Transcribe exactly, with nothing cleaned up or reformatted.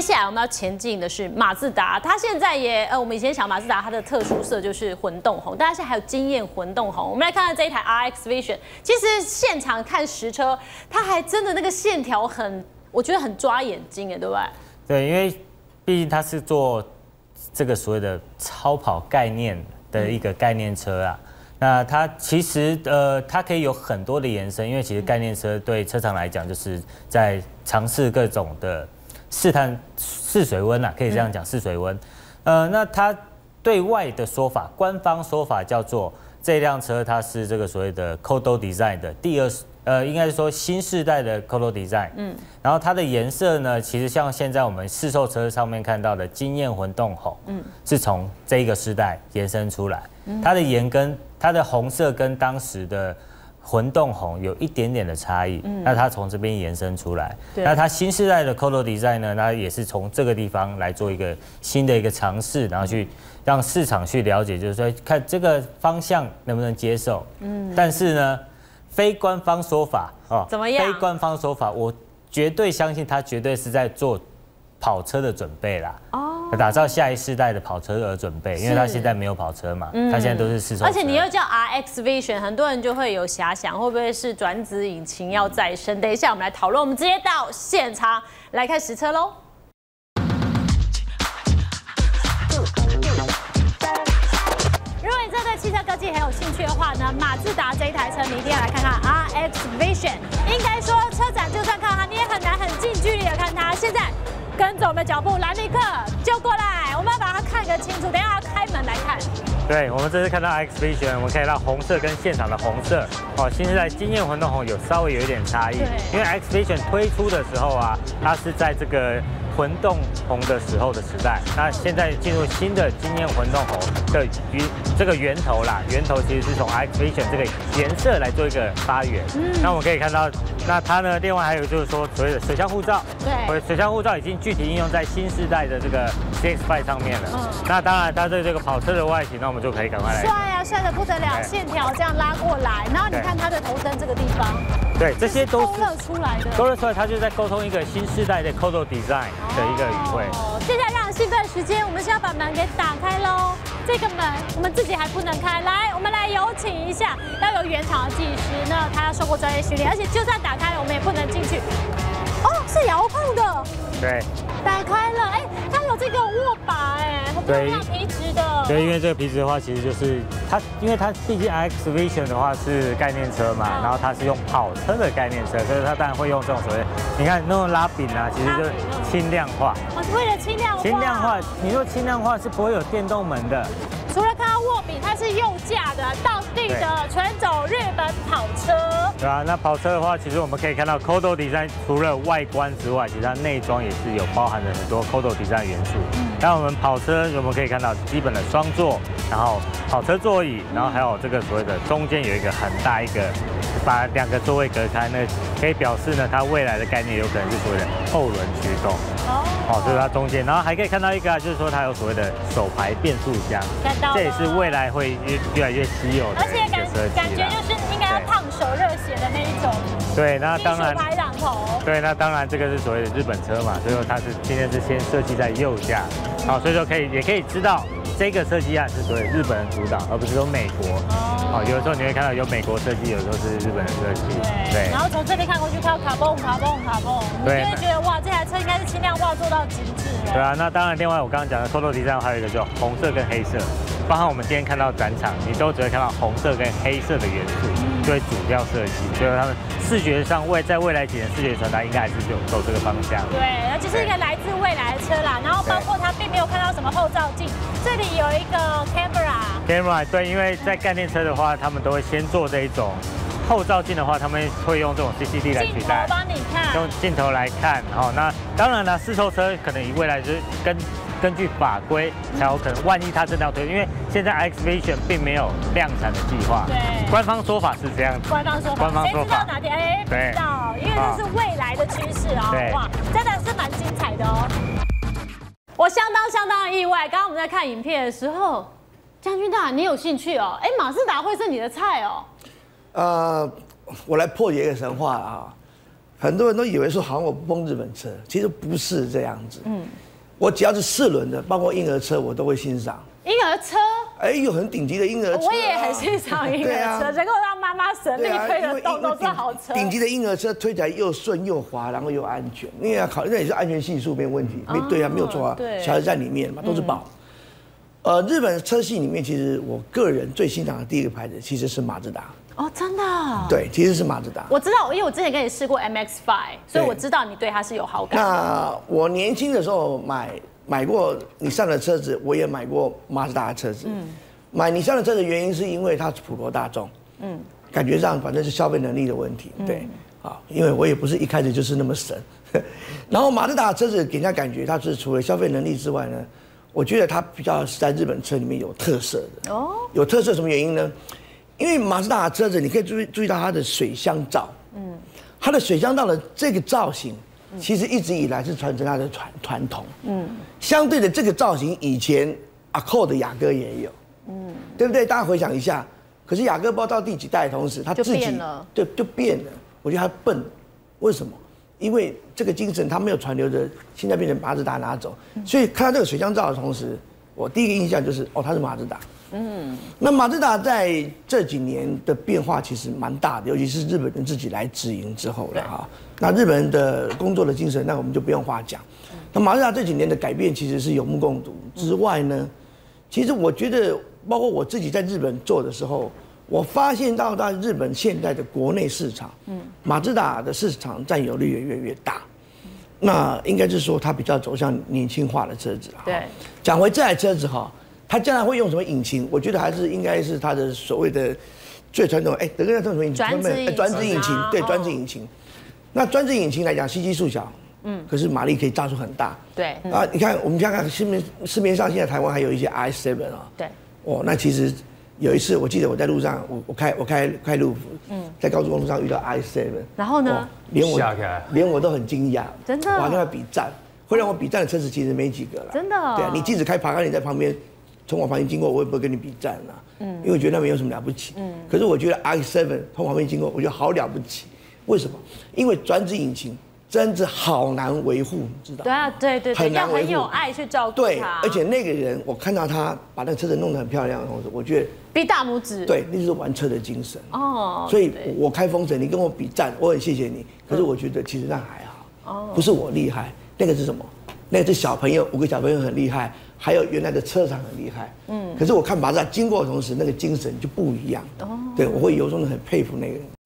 下来我们要前进的是马自达，它现在也呃，我们以前想马自达它的特殊色就是混动红，但是现在还有惊艳混动红。我们来看看这一台 R X Vision， 其实现场看实车，它还真的那个线条很，我觉得很抓眼睛哎，对不对？ 对，因为毕竟它是做这个所谓的超跑概念的一个概念车啊。嗯，那它其实呃，它可以有很多的延伸，因为其实概念车对车厂来讲，就是在尝试各种的试探试水温啊，可以这样讲试水温。呃，那它对外的说法，官方说法叫做这辆车它是这个所谓的 Kodo Design 的第二呃，应该是说新世代的 Kodo Design。嗯，然后它的颜色呢，其实像现在我们市售车上面看到的惊艳混动红，嗯，是从这一个世代延伸出来。它的颜跟它的红色跟当时的混动红有一点点的差异，嗯，那它从这边延伸出来。那它新世代的 Kodo Design 呢，它也是从这个地方来做一个新的一个尝试，然后去让市场去了解，就是说看这个方向能不能接受。嗯，但是呢，非官方说法哦， 怎么样？ 非官方说法，我绝对相信它绝对是在做跑车的准备啦。哦。打造下一世代的跑车而准备，因为它现在没有跑车嘛，它现在都是试售车。 而且你又叫 R X Vision， 很多人就会有遐想，会不会是转子引擎要再生？等一下我们来讨论，我们直接到现场来看实车喽。如果你真的对汽车科技很有兴趣的话呢，马自达这一台车你一定要来看看 R X Vision。应该说车展就算看它，你也很难很近距离的看它。现在。跟着我们的脚步，兰尼克就过来，我们要把它看个清楚。等一下要开门来看。 对，我们这次看到 R X Vision， 我们可以看到红色跟现场的红色哦，新时代惊艳混动红有稍微有一点差异。因为 R X Vision 推出的时候啊，它是在这个混动红的时候的时代，那现在进入新的惊艳混动红的源这个源头啦，源头其实是从 R X Vision 这个颜色来做一个发源。嗯，那我们可以看到，那它呢，另外还有就是说所谓的水箱护罩，对，水箱护罩已经具体应用在新世代的这个 C X 五 上面了。嗯，那当然它对这个跑车的外形，那我们就可以赶快来。 帅啊，帅得不得了，线条这样拉过来，然后你看它的头灯这个地方， 对，这些都是勾勒出来的， 勾勒出来，它就在沟通一个新世代的 Kodo Design 的一个语汇。 哦，接下来让兴奋时间，我们是要把门给打开喽。这个门我们自己还不能开，来，我们来有请一下，要有原厂的技师呢，他要受过专业训练，而且就算打开了，我们也不能进去。哦，是遥控的。 对。 打开了，哎，它有这个握把，哎，很漂亮，皮质的。 对，因为这个皮质的话，其实就是它，因为它毕竟 R X Vision 的话是概念车嘛，然后它是用跑车的概念车，所以它当然会用这种所谓，你看那种拉柄啊，其实就是轻量化。 哦，是为了轻量化。 轻量化，你说轻量化是不会有电动门的。 除了看到握柄，它是右驾的，道地的纯走日本跑车。 对啊，那跑车的话，其实我们可以看到 Kodo Design 除了外观之外，其实它内装也是有包含了很多 Kodo Design 元素。嗯，那我们跑车我们可以看到基本的双座，然后跑车座椅，然后还有这个所谓的中间有一个很大一个，把两个座位隔开，那可以表示呢，它未来的概念有可能是所谓的后轮驱动。哦，哦，这是它中间，然后还可以看到一个，就是说它有所谓的手排变速箱。这也是未来会越越来越稀有的， 而且感感觉就是应该要烫手热血的那一种。 对，那当然。 排挡头。 对，那当然这个是所谓的日本车嘛，所以说它是今天是先设计在右驾，好，所以说可以也可以知道这个设计案是所谓日本人主导，而不是说美国。哦，有的时候你会看到有美国设计，有时候是日本人设计。 对。然后从这边看过去，看到卡蹦卡蹦卡蹦，你就会觉得哇，这台车应该是轻量化做到极致了。 对啊，那当然，另外我刚刚讲的 Kodo Design 还有一个叫红色跟黑色。包含我们今天看到展场，你都只会看到红色跟黑色的元素，作为主要设计，所以他们视觉上未在未来几年视觉传达应该还是就走这个方向。 对，那就是一个来自未来的车啦，然后包括它并没有看到什么后照镜，这里有一个 camera。camera 对，因为在概念车的话，他们都会先做这一种后照镜的话，他们会用这种 C C D 来取代， 帮你看， 用镜头来看。哦，那当然了，试售车可能以未来就是跟。根据法规才有可能，万一它真的要推，因为现在 R X Vision 并没有量产的计划。对，官方说法是这样子。 官方说法，官方说法，谁知道哪天？哎，不知道，因为这是未来的趋势啊。哇，真的是蛮精彩的哦。我相当相当的意外，刚刚我们在看影片的时候，将军大，你有兴趣哦？哎，马自达会是你的菜哦？ 呃，我来破解一个神话啊。 很多人都以为说好像我不碰日本车，其实不是这样子。嗯，我只要是四轮的，包括婴儿车，我都会欣赏。 婴儿车， 哎，有很顶级的婴儿车、啊， 我也很欣赏婴儿车，能够让妈妈省力推得动都是好车。 顶级的婴儿车推起来又顺又滑，然后又安全，因为要考虑那也是安全系数没有问题，没对啊，没有错啊，小孩在里面嘛，都是宝。呃，日本车系里面，其实我个人最欣赏的第一个牌子其实是马自达。 哦，真的？ 对，其实是马自达。 我知道，因为我之前跟你试过 M X 五，所以我知道你对它是有好感。 那我年轻的时候买买过你上的车子，我也买过马自达的车子。嗯，买你上的车子原因是因为它是普罗大众。嗯，感觉上反正是消费能力的问题。对，啊，因为我也不是一开始就是那么神。然后马自达的车子给人家感觉，它是除了消费能力之外呢，我觉得它比较是在日本车里面有特色的。哦，有特色什么原因呢？因为马自达的车子，你可以注意注意到它的水箱罩，嗯，它的水箱罩的这个造型，其实一直以来是传承它的传传统，嗯，相对的这个造型，以前阿扣的雅阁也有，嗯，对不对？大家回想一下，可是雅阁不知道到第几代的同时，它自己对就变了，我觉得它笨，为什么？因为这个精神它没有传流着，现在变成马自达拿走，所以看到这个水箱罩的同时，我第一个印象就是哦，它是马自达。嗯，那马自达在这几年的变化其实蛮大的，尤其是日本人自己来直营之后了哈。那日本人的工作的精神，那我们就不用话讲。那马自达这几年的改变其实是有目共睹之外呢，其实我觉得，包括我自己在日本做的时候，我发现到在日本现在的国内市场，嗯，马自达的市场占有率也越来越大。那应该是说它比较走向年轻化的车子。对，讲回这台车子哈。它将来会用什么引擎？我觉得还是应该是它的所谓的最传统。哎，德哥那叫什么引擎？ 转子引擎。 转子引擎，对，转子引擎。那转子引擎来讲，C 基数小，嗯，可是马力可以炸出很大。对。啊，你看，我们看看市面市面上现在台湾还有一些 R X 七 啊。对。哦，那其实有一次我记得我在路上，我我开我开开路虎，嗯，在高速公路上遇到 R X 七。然后呢？ 连我连我都很惊讶， 真的。 我还跟他比战，会让我比战的车子其实没几个了。 真的。 对啊，你即使开爬杆，你在旁边。从我旁边经过，我也不会跟你比战啦，嗯，因为我觉得那没有什么了不起，嗯，可是我觉得 R X 七 从旁边经过，我觉得好了不起，为什么？因为转子引擎真是好难维护，你知道？ 对啊，对对， 很难维护， 很有爱去照顾对，而且那个人，我看到他把那个车子弄得很漂亮的同时，我觉得比大拇指， 对，那就是玩车的精神哦。所以我开风神，你跟我比战，我很谢谢你，可是我觉得其实那还好，哦，不是我厉害，那个是什么？那个是小朋友，五个小朋友很厉害。还有原来的车厂很厉害，嗯，可是我看马自达经过的同时，那个精神就不一样，哦，对，我会由衷的很佩服那个人。